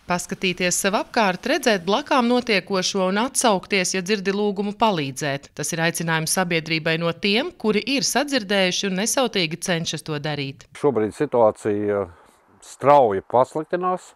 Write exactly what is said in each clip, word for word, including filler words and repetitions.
Paskatīties sev apkārt, redzēt blakām notiekošo un atsaukties, ja dzirdi lūgumu palīdzēt. Tas ir aicinājums sabiedrībai no tiem, kuri ir sadzirdējuši un nesautīgi cenšas to darīt. Šobrīd situācija strauji pasliktinās.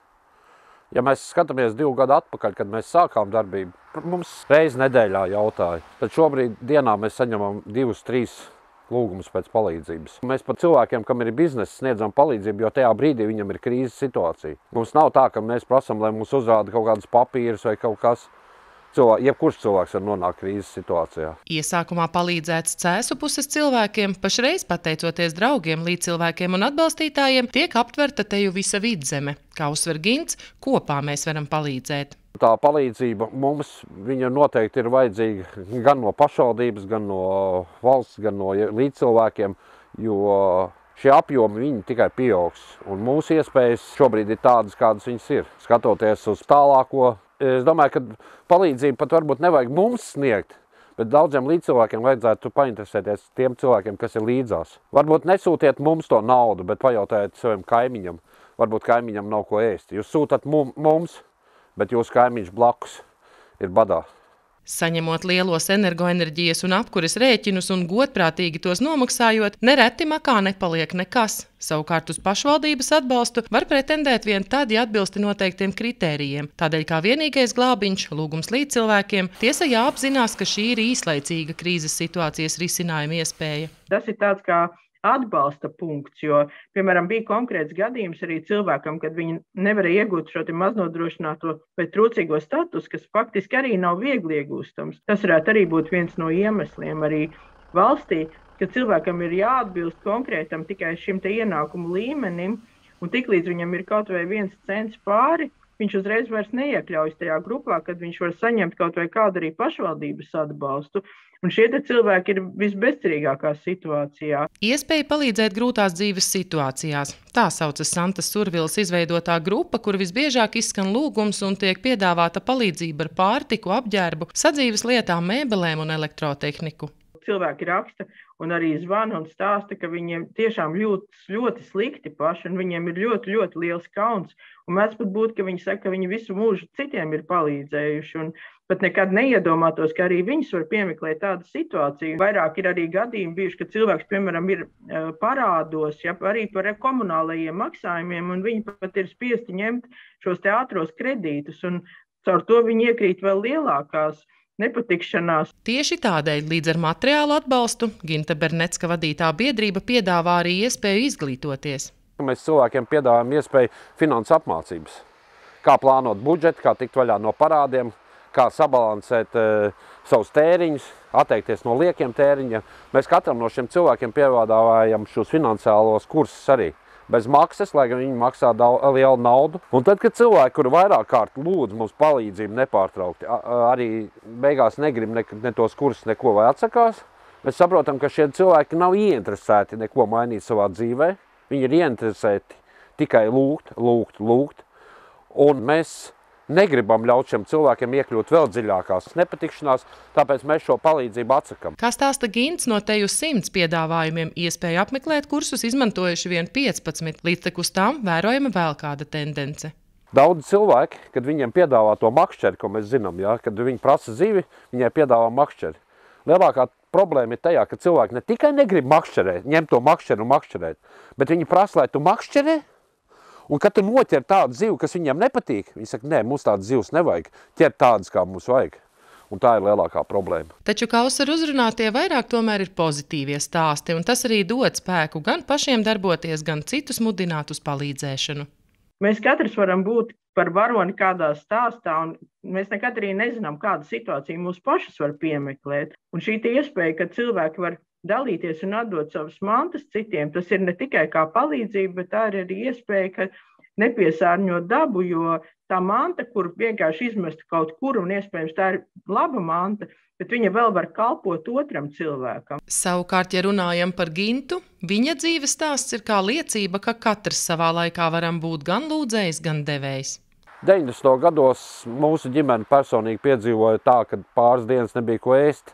Ja mēs skatāmies divu gadu atpakaļ, kad mēs sākām darbību, mums reizi nedēļā jautāja. Tad šobrīd dienā mēs saņemam divus, trīs lūgumus pēc palīdzības. Mēs pat cilvēkiem, kam ir biznesa, sniedzam palīdzību, jo tajā brīdī viņam ir krīzes situācija. Mums nav tā, ka mēs prasam, lai mums uzrāda kaut kādas papīras vai kaut kas. Cilvēki, jebkurš cilvēks var nonākt krīzes situācijā. Iesākumā palīdzēts Cēsu puses cilvēkiem, pašreiz pateicoties draugiem, līdzcilvēkiem un atbalstītājiem, tiek aptverta teju visa vidzeme. Kā uzsver Gints, kopā mēs varam palīdzēt. Tā palīdzība mums viņa noteikti ir vajadzīga gan no pašvaldības, gan no valsts, gan no līdzcilvēkiem, jo šie apjomi viņi tikai pieaugs. Un mūsu iespējas šobrīd ir tādas, kādas viņas ir. Skatoties uz tālāko, es domāju, ka palīdzību pat varbūt nevajag mums sniegt, bet daudziem līdzcilvēkiem vajadzētu painteresēties tiem cilvēkiem, kas ir līdzās. Varbūt nesūtiet mums to naudu, bet pajautājiet saviem kaimiņam. Varbūt kaimiņam nav ko ēst. Jūs sūtat mums, bet jūsu kaimiņš blakus ir badā. Saņemot lielos energoenerģijas un apkures rēķinus un godprātīgi tos nomaksājot, nereti makā nepaliek nekas. Savukārt uz pašvaldības atbalstu var pretendēt vien tad, ja atbilsti noteiktiem kritērijiem. Tādēļ kā vienīgais glābiņš, lūgums līdzcilvēkiem, tiesa jāapzinās, ka šī ir īslaicīga krīzes situācijas risinājuma iespēja. Tas ir tāds kā atbalsta punkts, jo, piemēram, bija konkrēts gadījums arī cilvēkam, kad viņi nevarēja iegūt šo te maznodrošināto vai trūcīgo status, kas faktiski arī nav viegli iegūstams. Tas varētu arī būt viens no iemesliem arī valstī, ka cilvēkam ir jāatbilst konkrētam tikai šim te ienākumu līmenim, un tiklīdz viņam ir kaut vai viens cents pāri, viņš uzreiz vairs neiekļaujas tajā grupā, kad viņš var saņemt kaut vai kādu arī pašvaldības atbalstu. Un šie te cilvēki ir visbezcerīgākā situācijā. Iespēja palīdzēt grūtās dzīves situācijās. Tā saucas Santas Survilas izveidotā grupa, kur visbiežāk izskan lūgums un tiek piedāvāta palīdzība ar pārtiku, apģērbu, sadzīves lietām, mēbelēm un elektrotehniku. Cilvēki raksta un arī zvana un stāsta, ka viņiem tiešām jūtas ļoti slikti paši un viņiem ir ļoti, ļoti liels kauns. Un mēs pat būtu, ka viņi saka, ka viņi visu mūžu citiem ir palīdzējuši un pat nekad neiedomātos, ka arī viņus var piemeklēt tādu situāciju. Vairāk ir arī gadījumi bijuši, ka cilvēks, piemēram, ir parādos, ja, arī par komunālajiem maksājumiem, un viņi pat ir spiesti ņemt šos te ātros kredītus, un caur to viņi iekrīt vēl lielākās nepatikšanās. Tieši tādēļ līdz ar materiālu atbalstu Ginta Bernecka vadītā biedrība piedāvā arī iespēju izglītoties. Mēs cilvēkiem piedāvājam iespēju finanses apmācības. Kā plānot budžetu, kā tikt vaļā no parādiem, kā sabalansēt e, savus tēriņus, atteikties no liekiem tēriņiem. Mēs katram no šiem cilvēkiem piedāvājam šos finansiālos kursus arī. Bez maksas, lai viņi maksā daudz, lielu naudu. Un tad, kad cilvēki, kuri vairāk kārt lūdz mums palīdzību nepārtraukti, arī beigās negrib ne, ne tos kursus neko vai atsakās, mēs saprotam, ka šie cilvēki nav ieinteresēti neko mainīt savā dzīvē. Viņi ir ieinteresēti tikai lūgt, lūgt, lūgt. Un mēs negribam ļaut šiem cilvēkiem iekļūt vēl dziļākās nepatikšanās, tāpēc mēs šo palīdzību atsakam. Kā stāsta Gints, no teju simts piedāvājumiem iespēja apmeklēt kursus izmantojuši vien piecpadsmit, līdz tam vērojama vēl kāda tendence. Daudz cilvēki, kad viņiem piedāvā to makšķeri, ko mēs zinām, ja, kad viņi prasa zivi, viņai piedāvā makšķeri. Lielākā problēma ir tajā, ka cilvēki ne tikai negrib makšķerēt, ņemt to makšķeri un makšķerēt, bet viņi prasa, lai tu makšķerē. Un, kad tu noķer tādu zivu, kas viņiem nepatīk, viņi saka, nē, mums tādas zivs nevajag, ķert tādas, kā mums vajag. Un tā ir lielākā problēma. Taču kausaru uzrunātie vairāk tomēr ir pozitīvie stāsti, un tas arī dod spēku gan pašiem darboties, gan citus mudināt uz palīdzēšanu. Mēs katrs varam būt par varoni kādā stāstā, un mēs nekad arī nezinām, kāda situācija mūs pašus var piemeklēt. Un šī iespēja, ka cilvēki var dalīties un atdot savas mantas citiem, tas ir ne tikai kā palīdzība, bet tā ir arī iespēja, ka nepiesārņot dabu, jo tā manta, kur vienkārši izmesta kaut kur, un iespējams tā ir laba manta, bet viņa vēl var kalpot otram cilvēkam. Savukārt, ja runājam par Gintu, viņa dzīves stāsts ir kā liecība, ka katrs savā laikā varam būt gan lūdzējs, gan devējs. deviņdesmitos gados mūsu ģimene personīgi piedzīvoja tā, ka pāris dienas nebija ko ēst.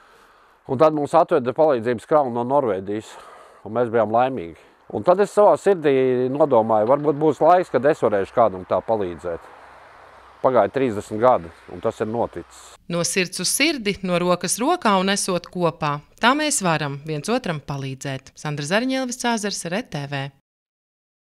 Un tad mums atveda palīdzības kravu no Norvēģijas, un mēs bijām laimīgi. Un tad es savā sirdī nodomāju, varbūt būs laiks, kad es varēšu kādam tā palīdzēt. pagāja trīsdesmit gadi, un tas ir noticis. No sirds uz sirdi, no rokas rokā un esot kopā. Tā mēs varam viens otram palīdzēt. Sandra Zariņa, Elvis Cāzars, R T V.